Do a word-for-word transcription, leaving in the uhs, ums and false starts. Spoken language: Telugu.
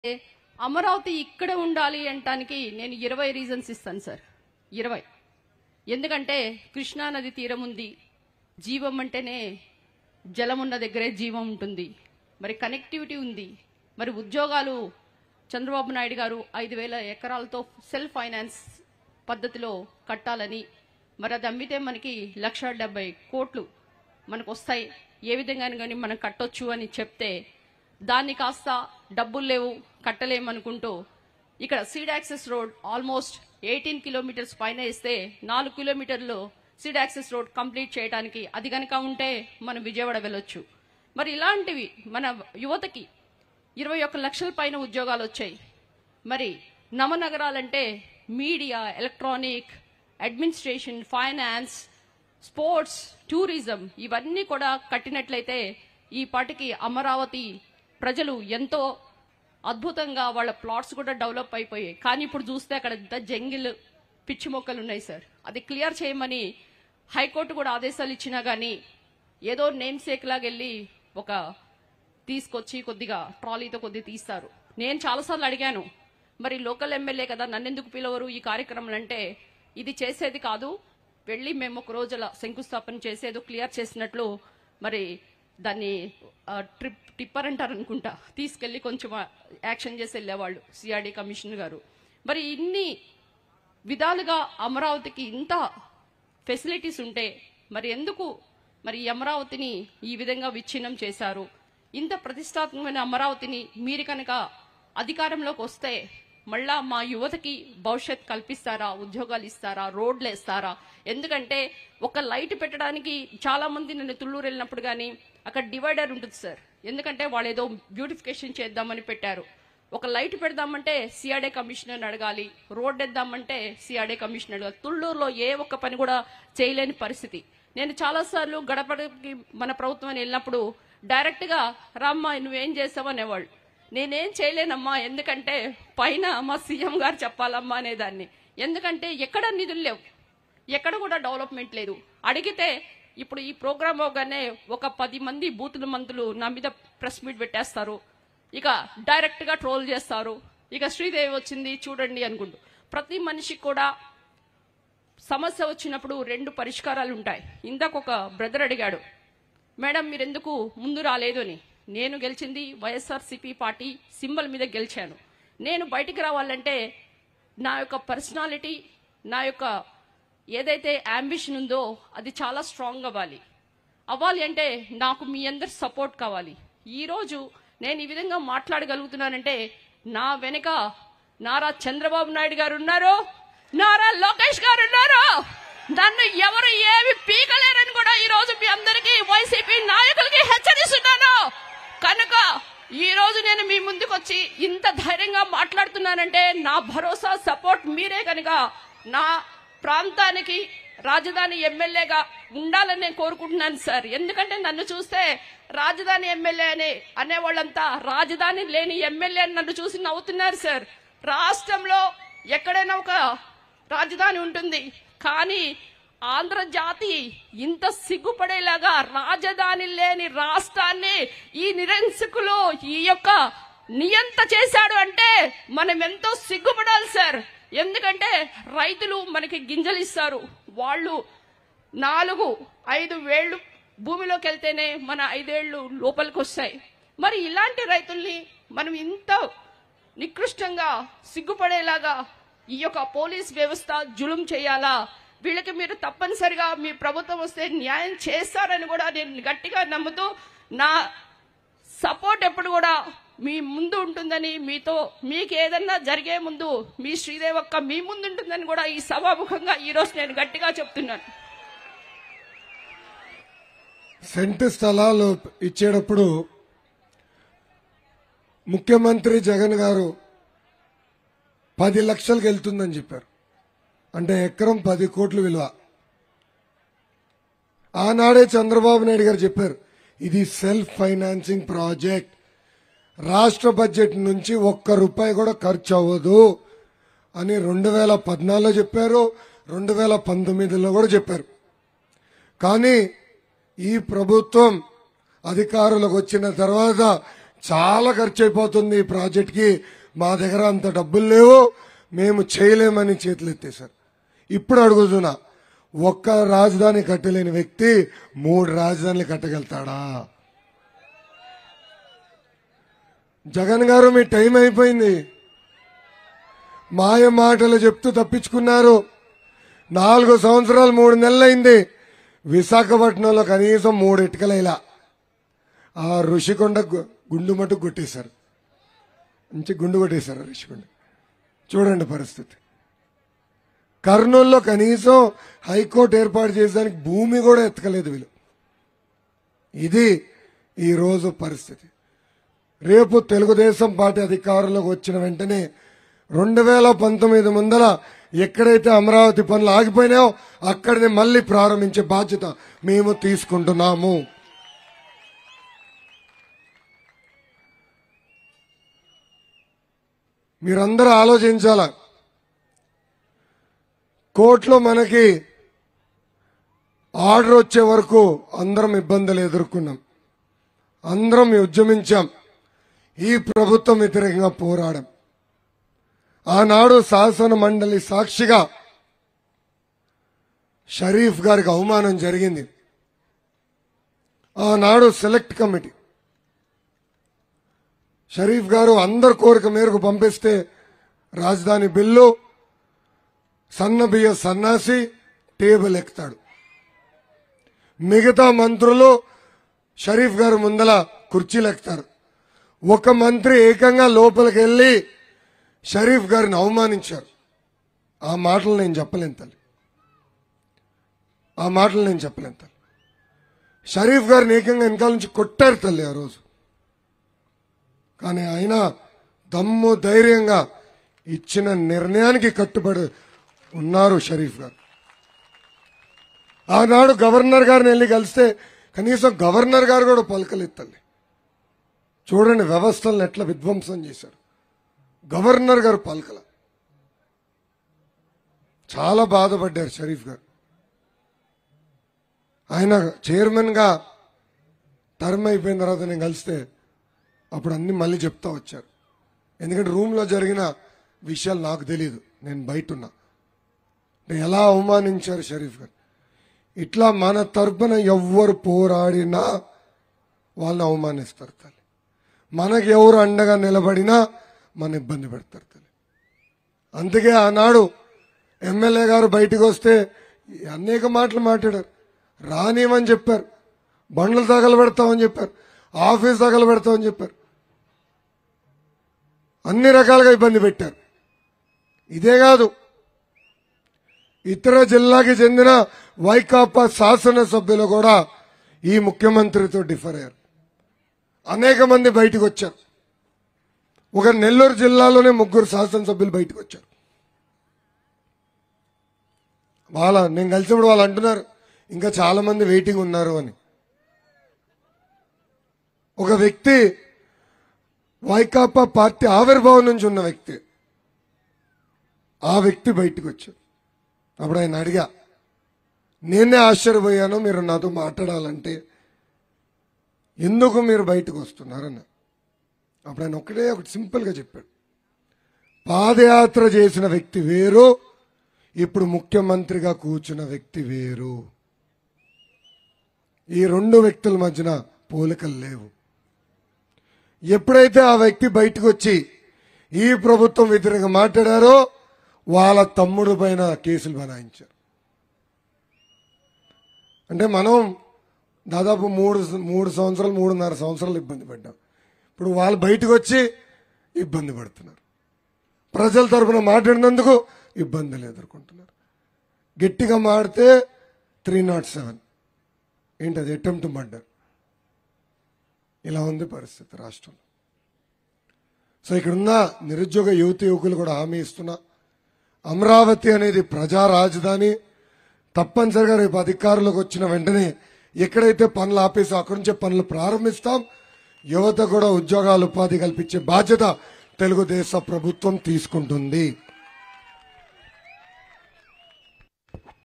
అమరావతి ఇక్కడ ఉండాలి అంటానికి నేను ఇరవై రీజన్స్ ఇస్తాను సార్. ఇరవై. ఎందుకంటే కృష్ణా నది తీరం ఉంది, జీవం అంటేనే జలం ఉన్న దగ్గరే జీవం ఉంటుంది, మరి కనెక్టివిటీ ఉంది, మరి ఉద్యోగాలు చంద్రబాబు నాయుడు గారు ఐదు వేల ఎకరాలతో సెల్ఫ్ ఫైనాన్స్ పద్ధతిలో కట్టాలని, మరి అది అమ్మితే మనకి లక్ష డెబ్బై కోట్లు మనకు వస్తాయి, ఏ విధంగా కానీ మనం కట్టొచ్చు అని చెప్తే దాన్ని కాస్త డబ్బులు లేవు కట్టలేమనుకుంటూ ఇక్కడ seed access road almost eighteen kilometres పైన ఇస్తే నాలుగు కిలోమీటర్లు సీడ్ యాక్సెస్ రోడ్ కంప్లీట్ చేయడానికి అది కనుక ఉంటే మనం విజయవాడ వెళ్ళొచ్చు. మరి ఇలాంటివి మన యువతకి ఇరవై ఒక్క లక్షల పైన ఉద్యోగాలు వచ్చాయి. మరి నవనగరాలంటే media, electronic, administration, finance, sports, tourism ఇవన్నీ కూడా కట్టినట్లయితే ఈ పాటికి అమరావతి ప్రజలు ఎంతో అద్భుతంగా వాళ్ళ ప్లాట్స్ కూడా డెవలప్ అయిపోయాయి. కానీ ఇప్పుడు చూస్తే అక్కడ జంగిల్ పిచ్చి మొక్కలు ఉన్నాయి సార్. అది క్లియర్ చేయమని హైకోర్టు కూడా ఆదేశాలు ఇచ్చినా కానీ ఏదో నేమ్ సేక్ లాగా వెళ్ళి ఒక తీసుకొచ్చి కొద్దిగా ట్రాలీతో కొద్దిగా తీస్తారు. నేను చాలాసార్లు అడిగాను, మరి లోకల్ ఎమ్మెల్యే కదా నన్ను ఎందుకు పిలవరు ఈ కార్యక్రమం అంటే, ఇది చేసేది కాదు, వెళ్ళి మేము ఒక రోజుల శంకుస్థాపన చేసేదో క్లియర్ చేసినట్లు మరి దాన్ని ట్రిప్ టిప్పర్ అంటారు అనుకుంటా తీసుకెళ్లి కొంచెం యాక్షన్ చేసి వెళ్ళేవాళ్ళు సిఆర్డీ కమిషనర్ గారు. మరి ఇన్ని విధాలుగా అమరావతికి ఇంత ఫెసిలిటీస్ ఉంటే మరి ఎందుకు మరి అమరావతిని ఈ విధంగా విచ్ఛిన్నం చేశారు? ఇంత ప్రతిష్టాత్మకమైన అమరావతిని మీరు కనుక అధికారంలోకి వస్తే మళ్ళా మా యువతకి భవిష్యత్ కల్పిస్తారా, ఉద్యోగాలు ఇస్తారా, రోడ్లు వేస్తారా? ఎందుకంటే ఒక లైట్ పెట్టడానికి చాలా మంది నన్ను తుళ్ళూరు వెళ్ళినప్పుడు కానీ అక్కడ డివైడర్ ఉంటుంది సార్. ఎందుకంటే వాళ్ళు ఏదో బ్యూటిఫికేషన్ చేద్దామని పెట్టారు. ఒక లైట్ పెడదామంటే సిఆర్డీ కమిషనర్ని అడగాలి, రోడ్ వేద్దామంటే సిఆర్డీ కమిషనర్ అడగాలి. తుళ్ళూరులో ఏ ఒక్క పని కూడా చేయలేని పరిస్థితి. నేను చాలాసార్లు గడపడికి మన ప్రభుత్వం వెళ్ళినప్పుడు డైరెక్ట్గా రామ్మా నువ్వేం చేసావు అనేవాళ్ళు. నేనేం చేయలేనమ్మా, ఎందుకంటే పైన మా సీఎం గారు చెప్పాలమ్మా అనేదాన్ని. ఎందుకంటే ఎక్కడ నిధులు లేవు, ఎక్కడ కూడా డెవలప్మెంట్ లేదు. అడిగితే ఇప్పుడు ఈ ప్రోగ్రామ్ అవగానే ఒక పది మంది బూతుల మంత్రులు నా మీద ప్రెస్ మీట్ పెట్టేస్తారు, ఇక డైరెక్ట్ గా ట్రోల్ చేస్తారు, ఇక శ్రీదేవి వచ్చింది చూడండి అనుకుంటూ. ప్రతి మనిషికి కూడా సమస్య వచ్చినప్పుడు రెండు పరిష్కారాలు ఉంటాయి. ఇందాక ఒక బ్రదర్ అడిగాడు, మేడం మీరు ఎందుకు ముందు రాలేదు అని. నేను గెలిచింది వైఎస్ఆర్సీపీ పార్టీ సింబల్ మీద గెలిచాను. నేను బయటికి రావాలంటే నా యొక్క పర్సనాలిటీ, నా యొక్క ఏదైతే అంబిషన్ ఉందో అది చాలా స్ట్రాంగ్ అవ్వాలి. అవ్వాలి అంటే నాకు మీ అందరి సపోర్ట్ కావాలి. ఈరోజు నేను ఈ విధంగా మాట్లాడగలుగుతున్నానంటే నా వెనుక నారా చంద్రబాబు నాయుడు గారు ఉన్నారు, నారా లోకేష్ గారు ఉన్నారు. నన్ను ఎవరు ఏమి పీకలేరని కూడా ఈ రోజు మీ అందరికీ వైసీపీ నాయకులకి హెచ్చరిస్తున్నాను. కనుక ఈ రోజు నేను మీ ముందుకు వచ్చి ఇంత ధైర్యంగా మాట్లాడుతున్నానంటే నా భరోసా, సపోర్ట్ మీరే. కనుక నా ప్రాంతానికి రాజధాని ఎమ్మెల్యేగా ఉండాలని నేను కోరుకుంటున్నాను సార్. ఎందుకంటే నన్ను చూస్తే రాజధాని ఎమ్మెల్యే అని అనేవాళ్ళంతా రాజధాని లేని ఎమ్మెల్యే అని నన్ను చూసి నవ్వుతున్నారు సార్. రాష్ట్రంలో ఎక్కడైనా ఒక రాజధాని ఉంటుంది, కానీ ఆంధ్ర జాతి ఇంత సిగ్గుపడేలాగా రాజధాని లేని రాష్ట్రాన్ని ఈ నిరంకుశులు ఈ యొక్క నియంత చేశాడు అంటే మనం ఎంతో సిగ్గుపడాలి సార్. ఎందుకంటే రైతులు మనకి గింజలు ఇస్తారు, వాళ్ళు నాలుగు ఐదు వేళ్లు భూమిలోకి వెళ్తేనే మన ఐదేళ్లు లోపలికి వస్తాయి. మరి ఇలాంటి రైతుల్ని మనం ఇంత నికృష్టంగా సిగ్గుపడేలాగా ఈ యొక్క పోలీస్ వ్యవస్థ జులుం చేయాలా? వీళ్ళకి మీరు తప్పనిసరిగా మీ ప్రభుత్వం వస్తే న్యాయం చేస్తారని కూడా నేను గట్టిగా నమ్ముతూ నా సపోర్ట్ ఎప్పుడు కూడా మీ ముందు ఉంటుందని, మీతో మీకు ఏదన్నా జరిగే ముందు మీ శ్రీదేవక్క మీ ముందు ఉంటుందని కూడా ఈ సభాముఖంగా ఈ రోజు నేను గట్టిగా చెప్తున్నాను. సెంటు స్థలాలు ఇచ్చేటప్పుడు ముఖ్యమంత్రి జగన్ గారు పది లక్షలకు వెళ్తుందని చెప్పారు. అంటే ఎకరం పది కోట్లు విలువ. ఆనాడే చంద్రబాబు నాయుడు గారు చెప్పారు ఇది సెల్ఫ్ ఫైనాన్సింగ్ ప్రాజెక్ట్, రాష్ట్ర బడ్జెట్ నుంచి ఒక్క రూపాయి కూడా ఖర్చు అవ్వదు అని రెండు వేల పద్నాలుగులో చెప్పారు, రెండు వేల పంతొమ్మిదిలో కూడా చెప్పారు. కానీ ఈ ప్రభుత్వం అధికారులకు వచ్చిన తర్వాత చాలా ఖర్చు అయిపోతుంది ఈ ప్రాజెక్ట్కి, మా దగ్గర అంత డబ్బులు లేవు, మేము చేయలేమని చేతులు ఎత్తేశారు. ఇప్పుడు అడుగుతున్నా, ఒక్క రాజధాని కట్టలేని వ్యక్తి మూడు రాజధానులు కట్టగలుగుతాడా? జగన్ గారు మీ టైం అయిపోయింది. మాయ మాటలు చెప్తూ తప్పించుకున్నారు. నాలుగు సంవత్సరాలు మూడు నెలలైంది. విశాఖపట్నంలో కనీసం మూడు ఇటుకలైలా ఆ ఋషికొండ గుండు మటు కొట్టేశారు, మంచి గుండు కొట్టేశారు ఋషికొండ. చూడండి పరిస్థితి. కర్నూలులో కనీసం హైకోర్టు ఏర్పాటు చేసేదానికి భూమి కూడా ఎత్తకలేదు వీళ్ళు. ఇది ఈరోజు పరిస్థితి. రేపు తెలుగుదేశం పార్టీ అధికారంలోకి వచ్చిన వెంటనే రెండు వేల పంతొమ్మిది ముందర ఎక్కడైతే అమరావతి పనులు ఆగిపోయినాయో అక్కడనే మళ్లీ ప్రారంభించే బాధ్యత మేము తీసుకుంటున్నాము. మీరందరూ ఆలోచించాల. కోర్టులో మనకి ఆర్డర్ వచ్చే వరకు అందరం ఇబ్బందులు ఎదుర్కొన్నాం, అందరం ఉద్యమించాం, ఈ ప్రభుత్వం వ్యతిరేకంగా పోరాడాం. ఆనాడు శాసన మండలి సాక్షిగా షరీఫ్ గారికి అవమానం జరిగింది. ఆనాడు సెలెక్ట్ కమిటీ షరీఫ్ గారు అందరి కోరిక మేరకు పంపిస్తే రాజధాని బిల్లు సన్న బియ్య సన్నాసి టేబుల్ ఎక్కుతాడు. మిగతా మంత్రులు షరీఫ్ గారు ముందల కుర్చీలు ఎక్కుతారు. ఒక మంత్రి ఏకంగా లోపలికి వెళ్లి షరీఫ్ గారిని అవమానించారు. ఆ మాటలు నేను చెప్పలేను తల్లి, ఆ మాటలు నేను చెప్పలేను తల్లి. షరీఫ్ గారిని ఏకంగా వెనకాల నుంచి కొట్టారు తల్లి ఆ రోజు. కానీ ఆయన దమ్ము ధైర్యంగా ఇచ్చిన నిర్ణయానికి కట్టుబడి ఉన్నారు షరీఫ్ గారు. ఆనాడు గవర్నర్ గారిని వెళ్ళి కలిస్తే కనీసం గవర్నర్ గారు కూడా పలకలేదు తల్లి. చూడండి వ్యవస్థలను ఎట్లా విధ్వంసం చేశారు. గవర్నర్ గారు పలకల. చాలా బాధపడ్డారు షరీఫ్ గారు. ఆయన చైర్మన్ గా టర్మ్ అయిపోయిన తర్వాత నేను కలిస్తే అప్పుడు అన్ని మళ్ళీ చెప్తా వచ్చారు. ఎందుకంటే రూమ్లో జరిగిన విషయాలు నాకు తెలియదు, నేను బయట ఉన్నా. ఎలా అవమానించారు షరీఫ్ గారు. ఇట్లా మన తరపున ఎవ్వరు పోరాడినా వాళ్ళని అవమానిస్తారు తల్లి. మనకి ఎవరు అండగా నిలబడినా మన ఇబ్బంది పెడతారు తల్లి. అందుకే ఆనాడు ఎమ్మెల్యే గారు బయటకు వస్తే అనేక మాటలు మాట్లాడారు. రానిమని చెప్పారు, బండ్లు తగలబెడతామని చెప్పారు, ఆఫీస్ తగలబెడతామని చెప్పారు, అన్ని రకాలుగా ఇబ్బంది పెట్టారు. ఇదే కాదు, ఇతర జిల్లాకి చెందిన వైకాపా శాసనసభ్యులు కూడా ఈ ముఖ్యమంత్రితో డిఫర్ అయ్యారు. అనేక మంది బయటకు వచ్చారు. ఒక నెల్లూరు జిల్లాలోనే ముగ్గురు శాసనసభ్యులు బయటకు వచ్చారు. వాళ్ళ నేను కలిసినప్పుడు వాళ్ళు అంటున్నారు ఇంకా చాలా మంది వెయిటింగ్ ఉన్నారు అని. ఒక వ్యక్తి వైకాపా పార్టీ ఆవిర్భావం నుంచి ఉన్న వ్యక్తి, ఆ వ్యక్తి బయటకు వచ్చాడు. అప్పుడు ఆయన అడిగా, నేనే ఆశ్చర్యపోయాను మీరు నాతో మాట్లాడాలంటే, ఎందుకు మీరు బయటకు వస్తున్నారన్న. అప్పుడు ఆయన ఒకటే ఒకటి సింపుల్గా చెప్పాడు, పాదయాత్ర చేసిన వ్యక్తి వేరు, ఇప్పుడు ముఖ్యమంత్రిగా కూర్చున్న వ్యక్తి వేరు. ఈ రెండు వ్యక్తుల మధ్యన పోలికలు లేవు. ఎప్పుడైతే ఆ వ్యక్తి బయటకు వచ్చి ఈ ప్రభుత్వం వ్యతిరేకంగా మాట్లాడారో వాళ్ళ తమ్ముడు పైన కేసులు బనాయించారు. అంటే మనం దాదాపు మూడు మూడు సంవత్సరాలు మూడున్నర సంవత్సరాలు ఇబ్బంది పడ్డాం. ఇప్పుడు వాళ్ళు బయటకు వచ్చి ఇబ్బంది పడుతున్నారు. ప్రజల తరఫున మాట్లాడినందుకు ఇబ్బందులు ఎదుర్కొంటున్నారు. గట్టిగా మాడితే త్రీ నాట్ సెవెన్ ఏంటది అటెంప్ట్ మర్డర్. ఇలా ఉంది పరిస్థితి రాష్ట్రంలో. సో ఇక్కడున్న నిరుద్యోగ యువతి యువకులు కూడా హామీ ఇస్తున్నా, అమరావతి అనేది ప్రజా రాజధాని. తప్పనిసరిగా రేపు అధికారంలోకి వచ్చిన వెంటనే ఎక్కడైతే పనులు ఆపేసో అక్కడి నుంచే పనులు ప్రారంభిస్తాం. యువత కూడా ఉద్యోగాలు ఉపాధి కల్పించే బాధ్యత తెలుగుదేశం ప్రభుత్వం తీసుకుంటుంది.